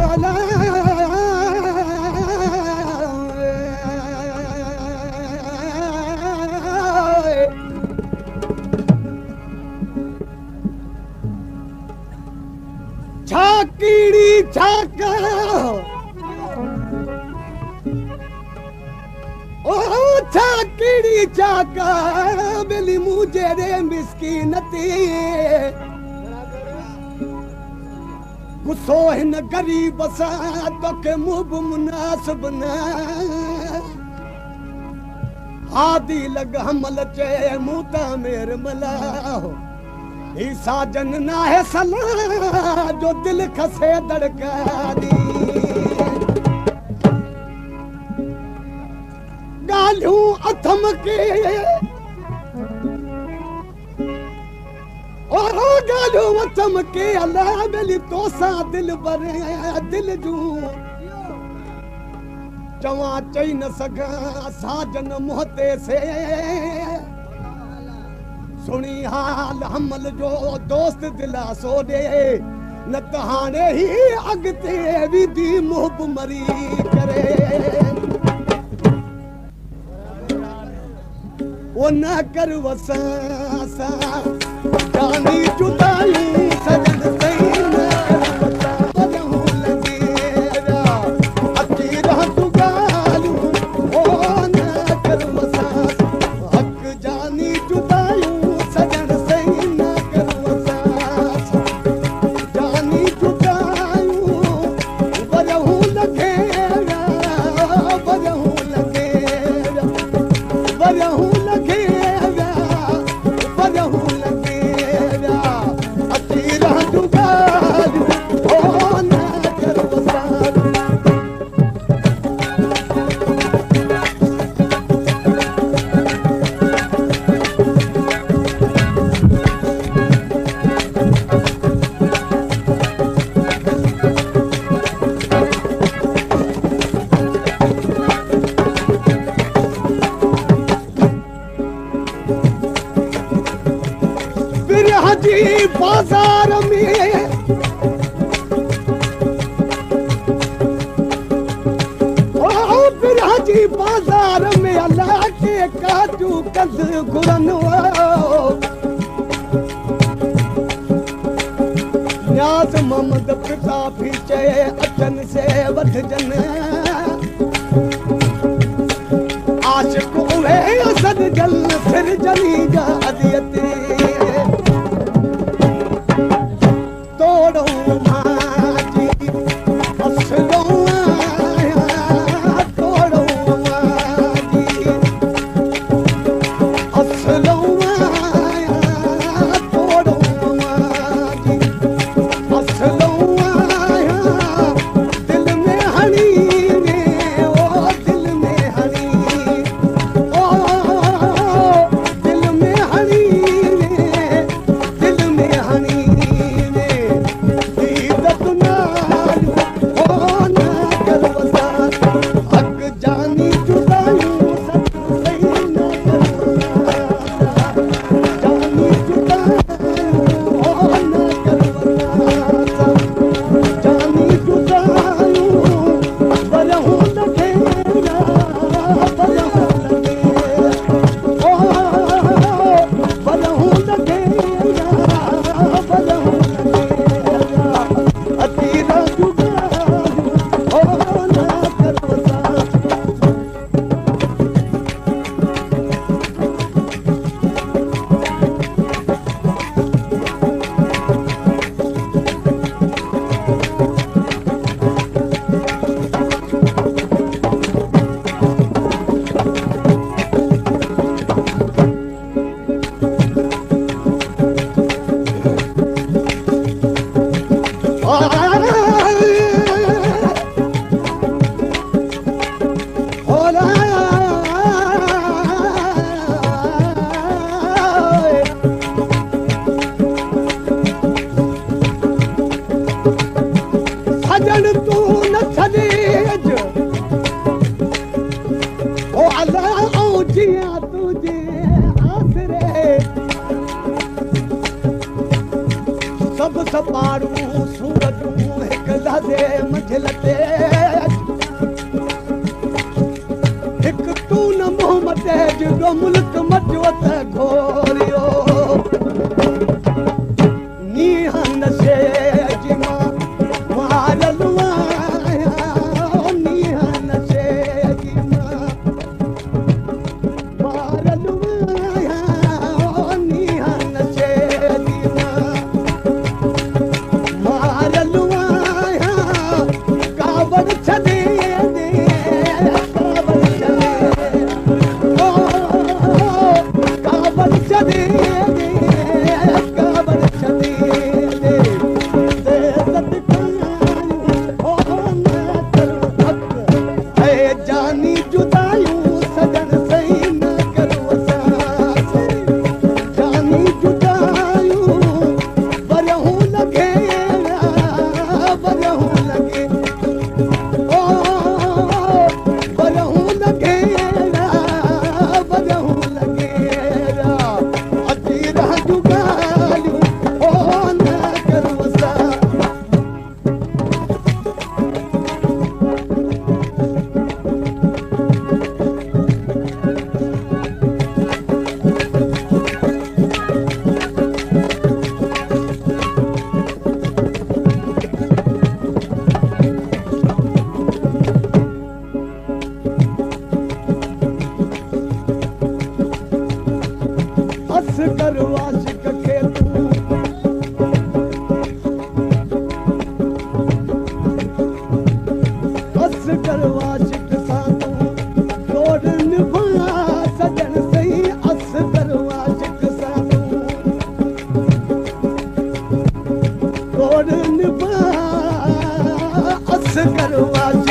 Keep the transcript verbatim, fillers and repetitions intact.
कीड़ी झाका ओ छा कीड़ी झाका मिली मुझे रे मिस्कीन ते गुस्सो हिन गरीब सां तोखे मुंह मुनासिब न हादी लग हमल चे मूं तां मेर मला ही साजन ना है सला जो दिल खसे धड़का दी गालियूं अथम के ओ गालियूं अथम के अल्लाह मिली तोसा दिल भरे दिल जूं चवां चई न सघां साजन मोहते से सुनी हाल हमल जो दोस्त दिलासो दे न त हाणे ही अॻिते विधी मुहब मरी करे ओ न कर वसां सां जानी जुदायूं सजन सही न कर वसां वॼूं लॻे विया अची रह तूं ॻाल्हियूं ओ न कर वसां हक़ जानी जुदायूं बाजार में ओ बिराजी बाजार में अल्लाह के काजू कद गुरन न्याज मोहम्मद पिता भी चे अचन से वठजन आशिक उहे असद जल फिर जनी जा अदियते जे मंझिल ते हिकु तूं न मोहम्मद जो मुल्क मटियो त घोरियो नीह नशे जी मां मारल आहियां नीह नशे जी मां मारल आहियां नीह नशे जी मां मारल आहियां कावड़ छॾे जानी जुदायूं सजन सही न करो असां जानी जुदायूं वरहूं लॻे वरहूं लॻे ओ वरहूं लॻे वरहूं लॻे अची रह जूं ॻाल्हियूं ओ न करो असां असगर आशिक खे तूं असगर आशिक सां तूं तोड़ निभा सजन सही असगर आशिक सां तूं तोड़ निभा असगर आशिक